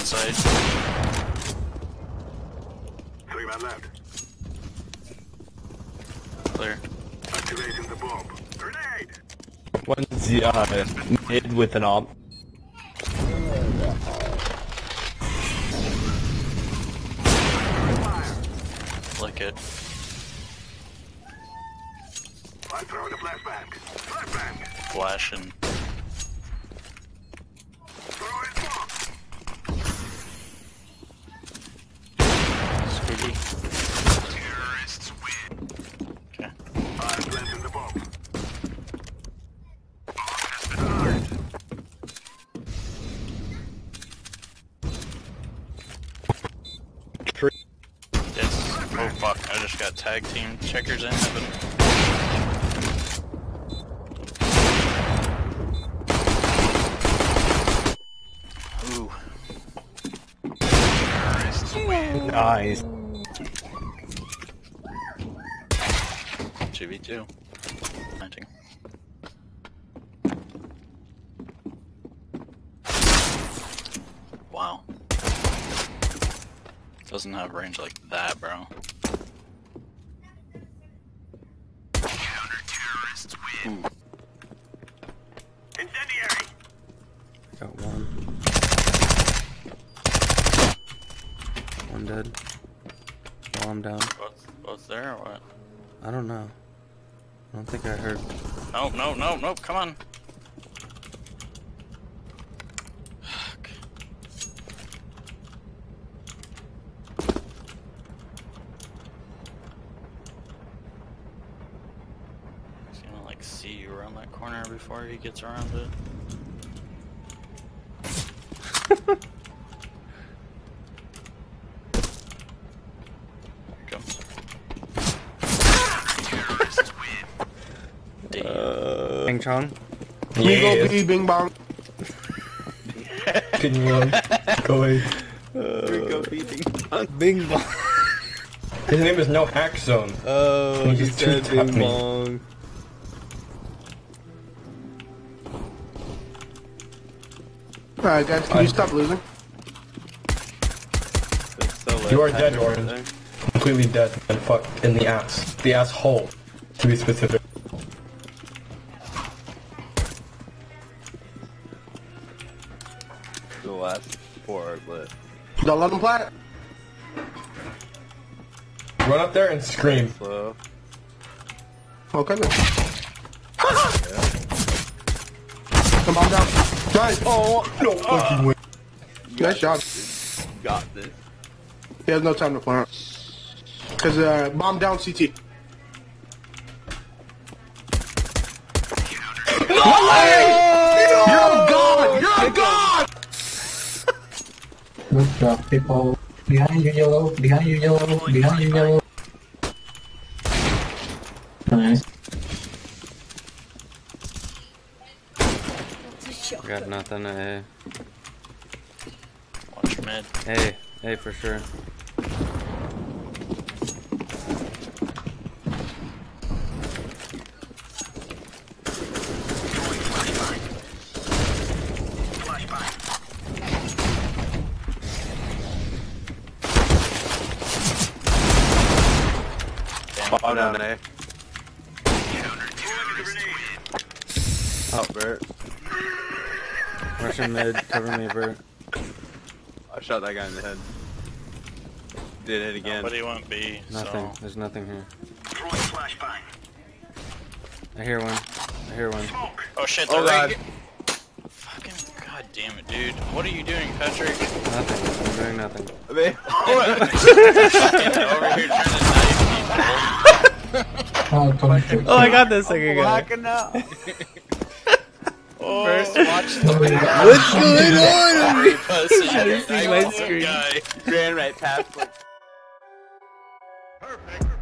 inside. 3 men left. Clear. Activating the bomb. Grenade! One's mid with an op. Flick it. I'm throwing a flashbang. Flashbang! Flashing. Throwing bomb! Squeaky. Terrorists win. Okay. I'm planting the bomb. Bomb has been armed. Yes. Oh fuck, I just got tag team checkers in heaven. Ooh. Terrorists win. Nice. 2v2. Planting. Wow. Doesn't have range like that, bro. Counter-terrorists win. Ooh. Incendiary! Got one. One dead. Bomb down. Both there or what? I don't know. I don't think I heard. Nope, nope, nope, nope, come on. Fuck. He's gonna like see you around that corner before he gets around it. Here he comes. Terrorists win. Bang Chong. You go B, bing bong. Can you go away? Bing bong. His name is No Hack Zone. Oh, He he just said two-tapped bing me. bong. Alright guys, can you stop losing? You are dead, Orange. Completely dead and fucked in the ass. The asshole, to be specific. The last 4 are lit. Don't let them play it. Run up there and scream. Slow. Okay then. Come on down. Nice. Oh, No fucking way. Nice job. got this. He has no time to plant. Cause bomb down CT. Counter. You're God! You're God! Good job, people. Behind you, yellow. Behind you, yellow. Behind you, yellow. Nice. Got nothing. Watch mid. Hey, for sure. Bomb down A. Oh, Bert. Russian mid, cover me, Bert. I shot that guy in the head. Did it again. Nobody went B, Nothing. so... There's nothing here. Throwing flashbang. I hear one. I hear one. Smoke. Oh shit, Oh, they're God. right. Fucking god damn it, dude. What are you doing, Patrick? Nothing. I'm doing nothing. Fucking over here trying to knife Oh, come Oh, I got this thing again. people. Oh, first watch the What's going on? I see my screen. Guy. Ran right past. Perfect.